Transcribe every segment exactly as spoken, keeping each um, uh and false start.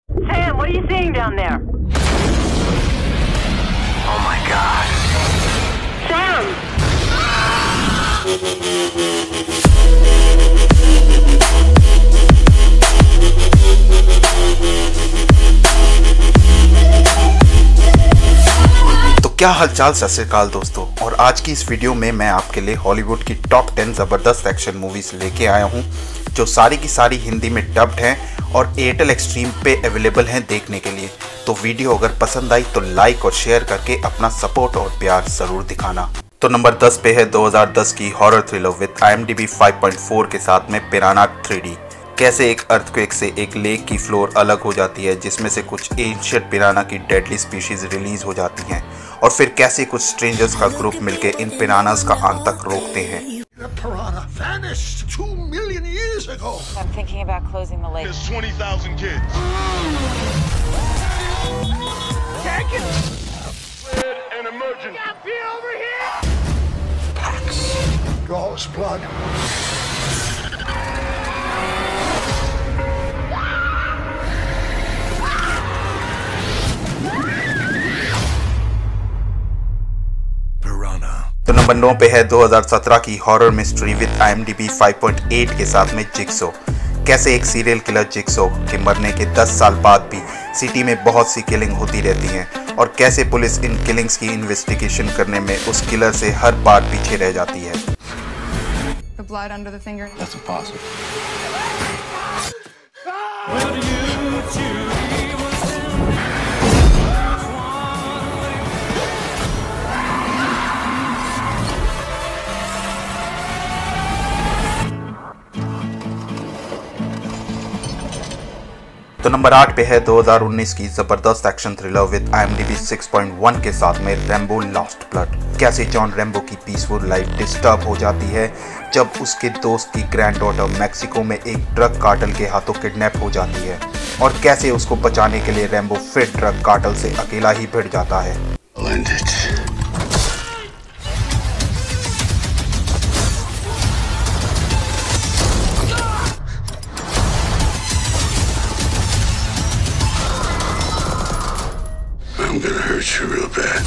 Sam, what are you seeing down there? Oh my God. Sam! तो क्या हालचाल, सत श्री अकाल दोस्तों। और आज की इस वीडियो में मैं आपके लिए हॉलीवुड की टॉप टेन ज़बरदस्त एक्शन मूवीज़ लेके आया हूं, जो सारी की सारी हिंदी में डब्ड हैं और एयरटेल एक्सट्रीम पे अवेलेबल हैं देखने के लिए। तो वीडियो अगर पसंद आई तो लाइक और शेयर करके अपना सपोर्ट और प्यार ज़रूर दिखाना। तो नंबर दस पे है दो हज़ार दस की horror thriller with I M D B five point four के साथ में पिराना थ्री डी। कैसे एक अर्थक्वेक से एक लेक की फ्लोर अलग हो जाती है, जिसमें से कुछ एंशिएंट पिराना की डेडली स्पीशीज रिलीज हो जाती हैं, और फिर कैसे कुछ स्ट्रेंजर्स का ग्रुप मिलकर इन पिरानास का आतंक रोकते हैं। Piranha vanished two million years ago. I'm thinking about closing the lake. There's twenty thousand kids. Take it! Red and emergent. Got me over here! Pax. Gauls blood. Piranha. तो number नौ पे है दो हज़ार सत्रह की horror mystery with I M D B five point eight के साथ में जिग्सो। कैसे एक सीरियल किलर जिग्सो के मरने के दस साल बाद भी सिटी में बहुत सी किलिंग होती रहती हैं, और कैसे पुलिस इन किलिंग्स की इन्वेस्टिगेशन करने में उस किलर से हर बार पीछे रह जाती है। The blood under the finger. That's impossible. तो नंबर आठ पे है दो हज़ार उन्नीस की जबरदस्त action thriller with I M D B six point one के साथ में रैम्बो लास्ट ब्लड। कैसे जॉन रैम्बो की पीसफुल लाइफ डिस्टर्ब हो जाती है जब उसके दोस्त की ग्रैंड डॉटर मैक्सिको में एक ड्रग कार्टल के हाथों किडनैप हो जाती है, और कैसे उसको बचाने के लिए रैम्बो फिर ड्रग कार्टल से अकेला ही भिड़ जाता है। I'm gonna hurt you real bad.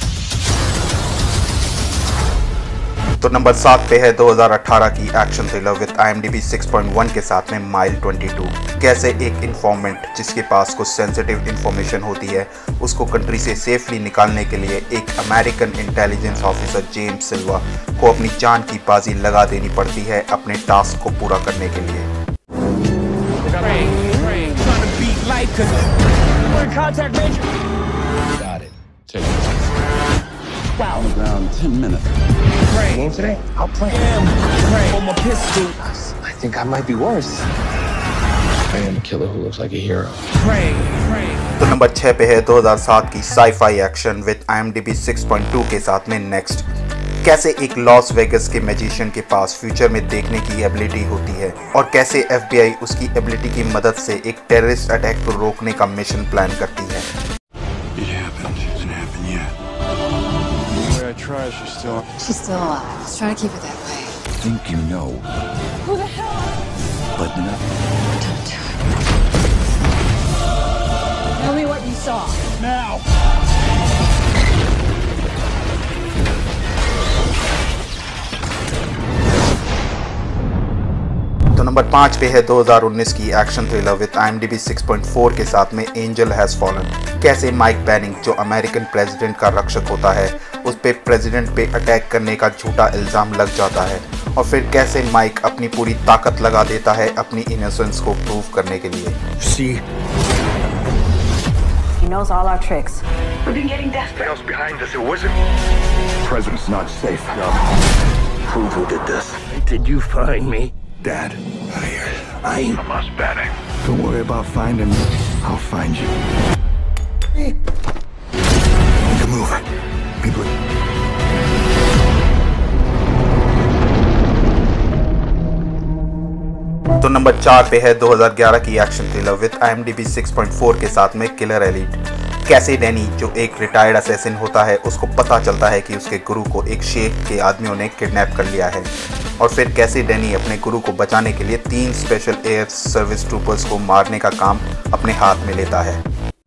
तो नंबर सात पे है दो हज़ार अठारह की action thriller with I M D B six point one के साथ में माइल ट्वेंटी टू। कैसे एक इन्फॉर्मेंट जिसके पास कुछ सेंसिटिव इंफॉर्मेशन होती है, उसको कंट्री से सेफली निकालने के लिए एक American intelligence officer James Silva को अपनी जान की बाजी लगा देनी पड़ती है अपने टास्क को पूरा करने के लिए। Got it. Take it. Wow. On the ground, ten minutes. Game today? I'll play. On my pistol. I think I might be worse. I am a killer who looks like a hero. तो number छह पे है दो हज़ार सात की sci-fi action with I M D B six point two के साथ में नेक्स्ट। कैसे एक लॉस वेगस के मैजिशियन के पास फ्यूचर में देखने की एबिलिटी होती है, और कैसे एफ बी आई उसकी एबिलिटी की मदद से एक टेररिस्ट अटैक को रोकने का मिशन प्लान करती है। It happened. It didn't happen yet. I try, she's still. She's still alive. Let's try to keep it that way. Think you know. Who the hell? But nothing. Don't do it. Tell me what you saw. Now! तो number पाँच पे है दो हज़ार उन्नीस की action thriller with I M D B six point four के साथ में एंजल हैज फॉलन। कैसे माइक बैनिंग, जो अमेरिकन प्रेसिडेंट का रक्षक होता है, उस पे प्रेसिडेंट पे अटैक करने का झूठा इल्ज़ाम लग जाता है, और फिर कैसे माइक अपनी पूरी ताकत लगा देता है अपनी इनोसेंस को प्रूव करने के लिए। See? He knows all our tricks. We've been getting desperate. Else behind us, it wasn't. President's not safe. No. Prove who did this. Did you find me? Dad. I ain't. I'm us batting. Don't worry about finding me. I'll find you. To move. People. तो number चार पे है दो हज़ार ग्यारह की action thriller with I M D B six point four के साथ में किलर एलिट। कैसे डैनी, जो एक रिटायर्ड असैसिन होता है, उसको पता चलता है कि उसके गुरु को एक शेख के आदमियों ने किडनैप कर लिया है, और फिर कैसे डैनी अपने गुरु को बचाने के लिए तीन स्पेशल एयर सर्विस ट्रूपर्स को मारने का काम अपने हाथ में लेता है।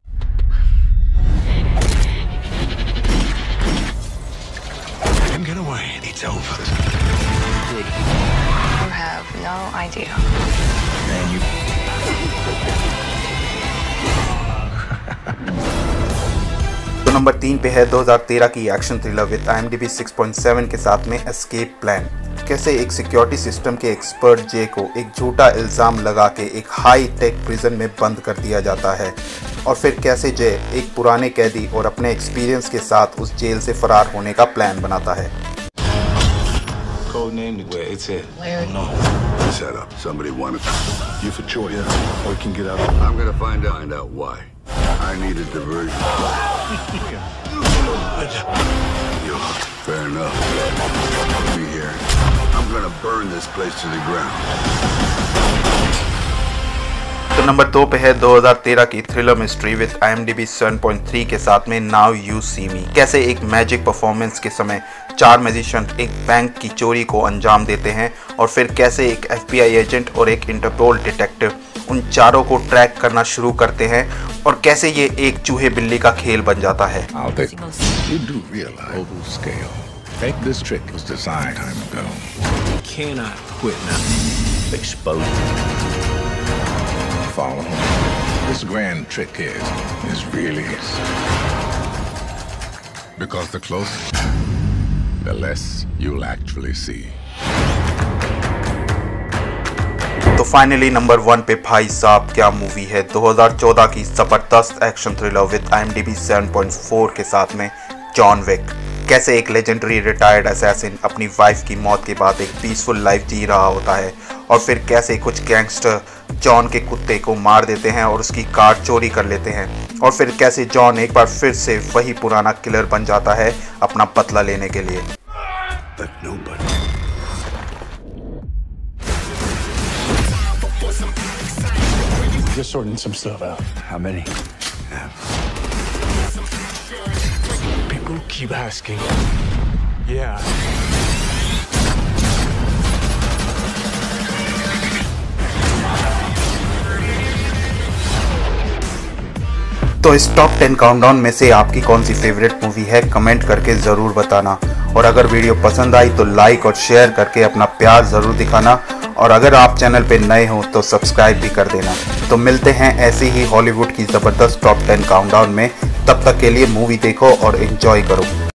तो नंबर तीन पे है दो हज़ार तेरह की action thriller with I M D B six point seven के साथ में एस्केप प्लान। कैसे एक सिक्योरिटी सिस्टम के एक्सपर्ट जे को एक झूठा इल्ज़ाम लगा के एक हाई टेक प्रिजन में बंद कर दिया जाता है, और फिर कैसे जे एक पुराने कैदी और अपने एक्सपीरियंस के साथ उस जेल से फरार होने का प्लान बनाता है। Set up. Somebody wanted you for choice. Yeah. Or we can get out. I'm gonna find out, find out why. I need a diversion. Yo, fair enough. Be here. I'm gonna burn this place to the ground. तो number दो पे है दो हज़ार तेरह की thriller mystery with I M D B seven point three के साथ में नाउ यू सी मी। कैसे एक मैजिक परफॉर्मेंस के समय चार मैजिशियन एक बैंक की चोरी को अंजाम देते हैं, और फिर कैसे एक एफ बी आई एजेंट और एक इंटरपोल डिटेक्टिव उन चारों को ट्रैक करना शुरू करते हैं, और कैसे ये एक चूहे बिल्ली का खेल बन जाता है। You do realize oval scale. Take this trick was designed time ago. You cannot quit now. Exposed. Follow him. This grand trick is is really because the closer, the less you'll actually see. तो finally number one पे भाई साहब क्या movie है, दो हज़ार चौदह की जबरदस्त action thriller with I M D B seven point four के साथ में जॉन विक। कैसे एक लेजेंडरी रिटायर्ड असैसिन अपनी वाइफ की मौत के बाद एक पीसफुल लाइफ जी रहा होता है, और फिर कैसे कुछ गैंगस्टर जॉन के कुत्ते को मार देते हैं और उसकी कार चोरी कर लेते हैं, और फिर कैसे जॉन एक बार फिर से वही पुराना किलर बन जाता है अपना बदला लेने के लिए। Just sorting some stuff out. How many? People keep asking. Yeah. तो इस टॉप टेन काउंटडाउन में से आपकी कौन सी फेवरेट मूवी है, कमेंट करके ज़रूर बताना। और अगर वीडियो पसंद आई तो लाइक और शेयर करके अपना प्यार ज़रूर दिखाना, और अगर आप चैनल पे नए हो तो सब्सक्राइब भी कर देना। तो मिलते हैं ऐसी ही हॉलीवुड की ज़बरदस्त टॉप टेन काउंटडाउन में। तब तक के लिए मूवी देखो और एंजॉय करो।